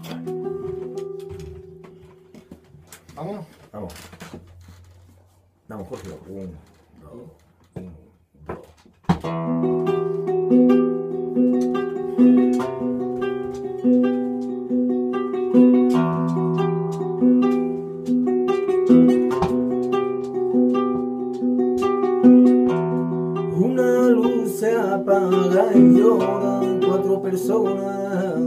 Vamos. Vamos. Vamos, Jorge. 1, 2, 1, 2. Una luz se apaga y lloran 4 personas.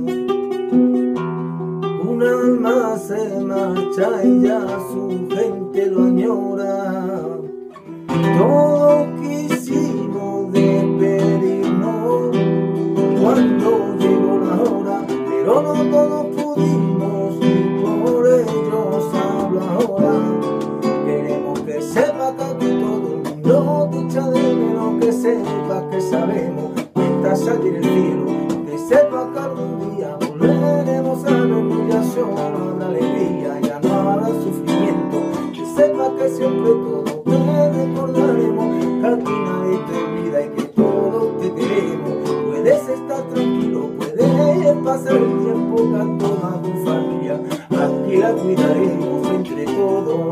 Un alma se marcha y ya su gente lo añora. Todos quisimos despedirnos cuando llegó la hora, pero no todos pudimos y por ellos hablo ahora. Queremos que sepa que aquí todo el mundo te echa de menos, que sepa que sabemos que estás allí en el cielo, que sepa que algún día volveremos a vernos, ya solo habrá alegría, ya no habrá sufrimiento, que sepa que siempre todos te recordaremos, que aquí nadie te olvida y que todos te queremos. Puedes estar tranquilo, puedes pasar el tiempo con toda tu familia, aquí la cuidaremos entre todos.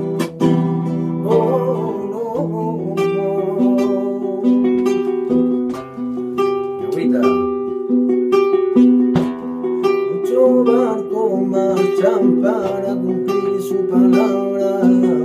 Muchos barcos marchan para cumplir su palabra.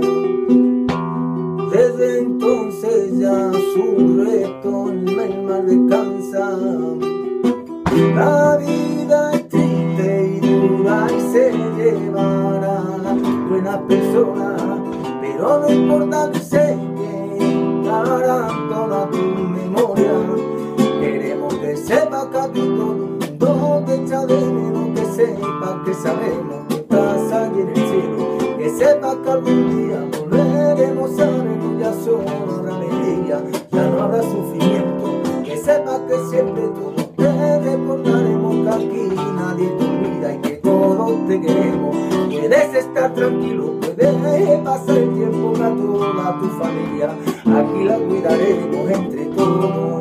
Desde entonces ya su reto en el mar descansa. La vida es triste y dura y se llevará a las buenas personas, pero no importa que se quedarán toda tu memoria. Queremos que sepa que aquí todo el mundo te echa de menos, que sepa que sabemos que estás allí en el cielo, que sepa que algún día volveremos a vernos, ya solo habrá alegría, ya no habrá sufrimiento, que sepa que siempre todos te recordaremos, que aquí nadie te olvida y que todos te queremos. Puedes estar tranquilo, puedes pasar el tiempo con toda tu familia, aquí la cuidaremos entre todos.